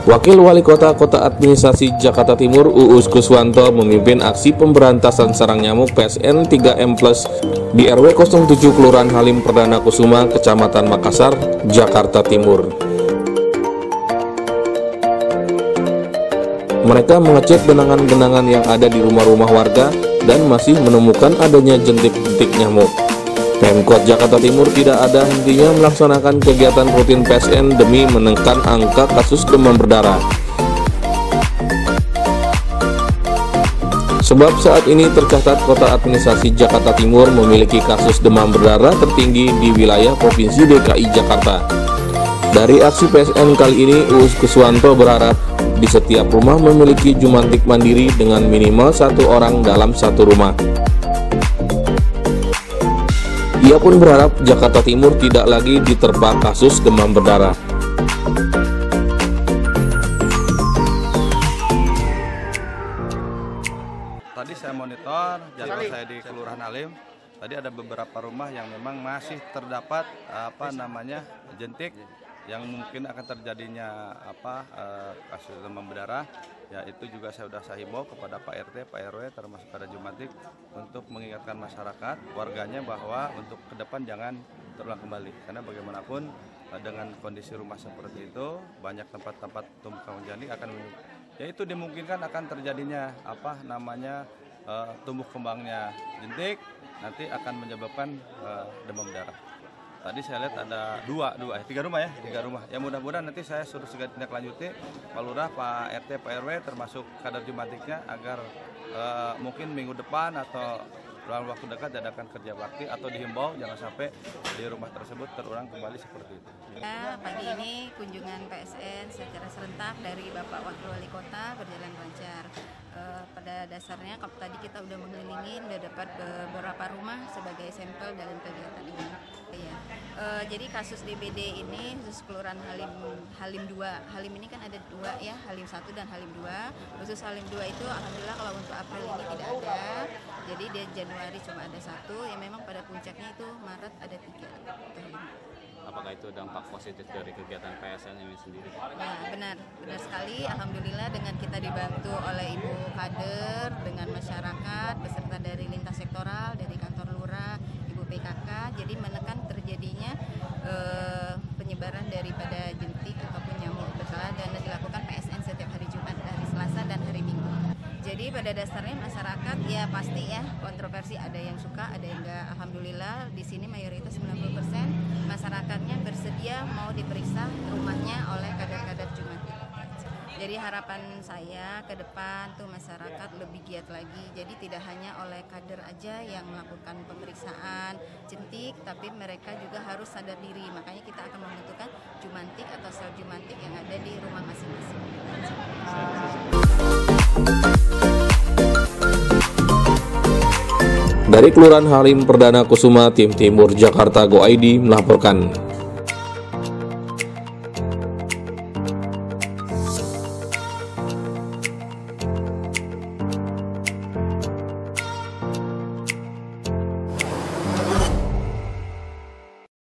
Wakil Wali Kota Administrasi Jakarta Timur Uus Kuswanto memimpin aksi pemberantasan sarang nyamuk PSN 3M+ di RW 07 Kelurahan Halim Perdana Kusuma, Kecamatan Makassar, Jakarta Timur. Mereka mengecek genangan-genangan yang ada di rumah-rumah warga dan masih menemukan adanya jentik-jentik nyamuk. Pemkot Jakarta Timur tidak ada hentinya melaksanakan kegiatan rutin PSN demi menekan angka kasus demam berdarah. Sebab saat ini tercatat Kota Administrasi Jakarta Timur memiliki kasus demam berdarah tertinggi di wilayah Provinsi DKI Jakarta. Dari aksi PSN kali ini, Uus Kuswanto berharap di setiap rumah memiliki jumantik mandiri dengan minimal 1 orang dalam satu rumah. Ia pun berharap Jakarta Timur tidak lagi diterpa kasus demam berdarah. Tadi saya monitor jadwal saya di Kelurahan Halim. Tadi ada beberapa rumah yang memang masih terdapat jentik yang mungkin akan terjadinya kasus demam berdarah. Ya, itu juga saya himbau kepada Pak RT, Pak RW termasuk pada jumantik untuk mengingatkan masyarakat warganya bahwa untuk ke depan jangan terulang kembali, karena bagaimanapun dengan kondisi rumah seperti itu banyak tempat-tempat tumbuhan jentik itu dimungkinkan akan terjadinya tumbuh kembangnya jentik, nanti akan menyebabkan demam berdarah. Tadi saya lihat ada tiga rumah. Ya mudah-mudahan nanti saya suruh segera tindak lanjuti Pak Lurah, Pak RT, Pak RW termasuk kader jumantiknya agar mungkin minggu depan atau dalam waktu dekat diadakan kerja bakti atau dihimbau jangan sampai di rumah tersebut terulang kembali seperti itu. Pagi ini kunjungan PSN secara serentak dari Bapak Wakil Wali Kota berjalan lancar. Pada dasarnya tadi kita udah mengelilingi, udah dapat beberapa rumah sebagai sampel dalam kegiatan ini. Jadi kasus DBD ini khusus Kelurahan Halim 2. Halim ini kan ada 2 ya, Halim 1 dan Halim 2. Khusus Halim 2 itu alhamdulillah kalau untuk April ini tidak ada. Jadi di Januari cuma ada 1, yang memang pada puncaknya itu Maret ada 3. Apakah itu dampak positif dari kegiatan PSN ini sendiri? Nah, benar sekali. Alhamdulillah dengan kita dibantu oleh Ibu Kader, dengan masyarakat, beserta dari lintas sektoral, dari kantor Lurah, Ibu PKK, jadi menekan terjadinya penyebaran daripada jentik ataupun nyamuk berkala, dan dilakukan PSN setiap hari Jumat, hari Selasa dan hari Minggu. Jadi pada dasarnya masyarakat ya pasti ya kontroversi, ada yang suka, ada yang enggak. Alhamdulillah di sini mayoritas 90% masyarakatnya bersedia mau diperiksa rumahnya oleh kader-kader jumantik. Jadi harapan saya ke depan tuh masyarakat lebih giat lagi. Jadi tidak hanya oleh kader aja yang melakukan pemeriksaan jentik, tapi mereka juga harus sadar diri. Makanya kita akan membentukkan jumantik atau sel jumantik yang ada di rumah masing-masing. Dari Kelurahan Halim Perdana Kusuma, Tim Timur Jakarta Go ID melaporkan.